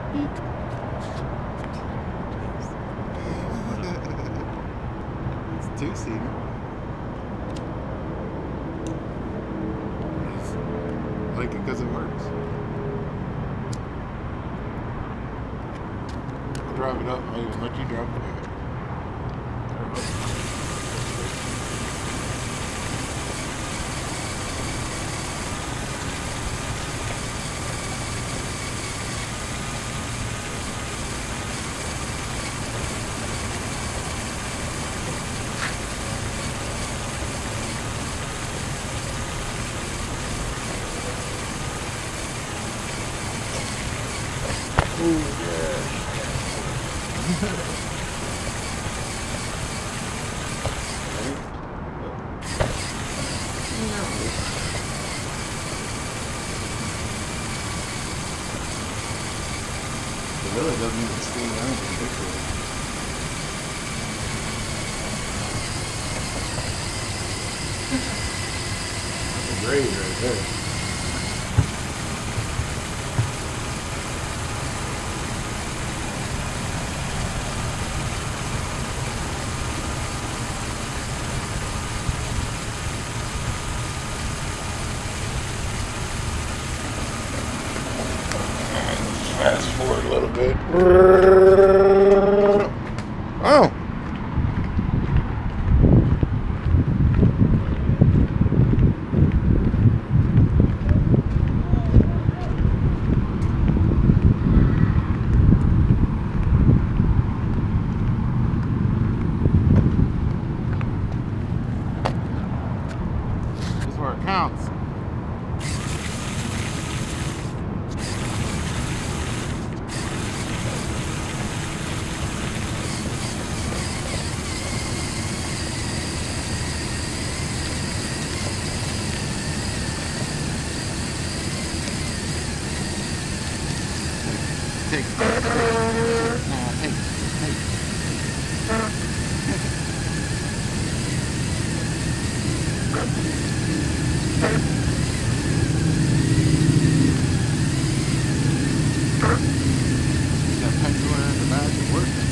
It's two-seater. I like it because it works. I'll drive it up. I'll even let you drive it up. Ooh, yeah. It really doesn't even stay around particularly. That's a grade right there. Fast forward a little bit. Oh! This is where it counts. Take it. Nah, take it. That pendular in the back is working.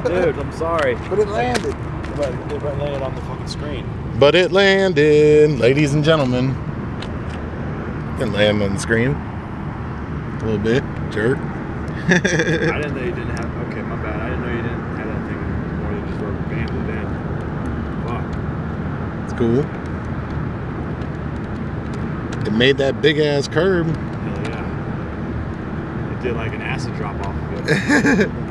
Dude, I'm sorry. But it landed. But it landed on the fucking screen. But it landed, ladies and gentlemen. It landed on the screen. A little bit, jerk. I didn't know you didn't have. Okay, my bad. I didn't know you didn't have that thing more than just rubber banded in. Fuck. It's cool. It made that big ass curve. Hell yeah. It did like an acid drop off of it.